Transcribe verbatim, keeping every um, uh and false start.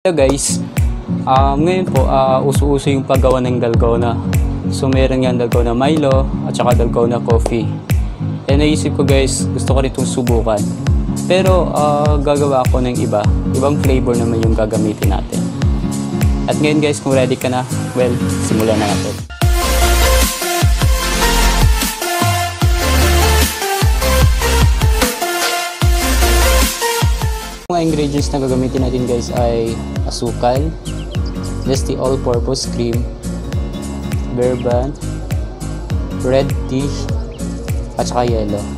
Hello guys, um, ngayon po uh, uso-uso yung paggawa ng Dalgona. So meron yan Dalgona Milo at saka Dalgona Coffee. E naisip ko guys, gusto ko rin itong subukan. Pero uh, gagawa ako ng iba, ibang flavor naman yung gagamitin natin. At ngayon guys, kung ready ka na, well, simulan na natin. Mga ingredients na gagamitin natin guys ay asukal, zesty all-purpose cream, bear brand, red tea, at saka yellow.